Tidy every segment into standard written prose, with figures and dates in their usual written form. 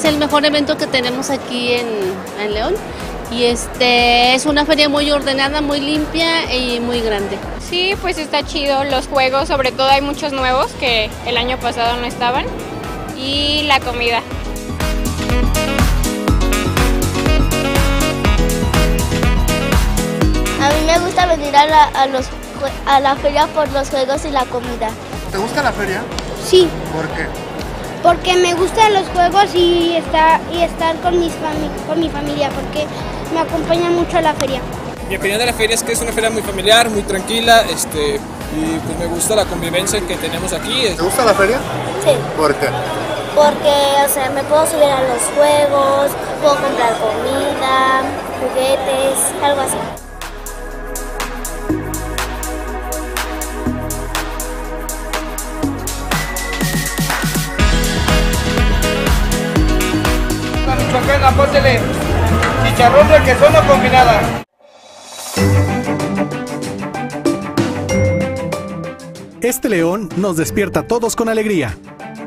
es el mejor evento que tenemos aquí en León. Y es una feria muy ordenada, muy limpia y muy grande. Sí, pues está chido, los juegos, sobre todo hay muchos nuevos que el año pasado no estaban, y la comida. A mí me gusta venir a la feria por los juegos y la comida. ¿Te gusta la feria? Sí. ¿Por qué? Porque me gustan los juegos y estar con mi familia, porque me acompaña mucho a la feria. Mi opinión de la feria es que es una feria muy familiar, muy tranquila, y pues me gusta la convivencia que tenemos aquí. ¿Te gusta la feria? Sí. ¿Por qué? Porque, me puedo subir a los juegos, puedo comprar comida, juguetes, algo así. Apóstele chicharrón de queso combinada. Este león nos despierta a todos con alegría.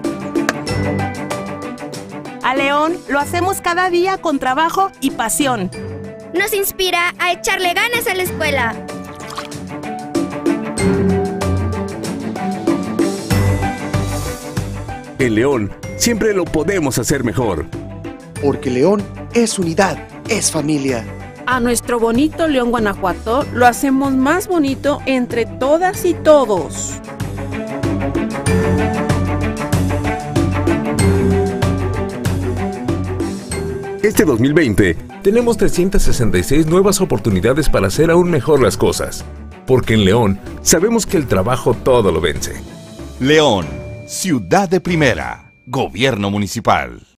A León lo hacemos cada día con trabajo y pasión. Nos inspira a echarle ganas a la escuela. En León siempre lo podemos hacer mejor. Porque León es unidad, es familia. A nuestro bonito León, Guanajuato, lo hacemos más bonito entre todas y todos. Este 2020 tenemos 366 nuevas oportunidades para hacer aún mejor las cosas. Porque en León sabemos que el trabajo todo lo vence. León, ciudad de primera, gobierno municipal.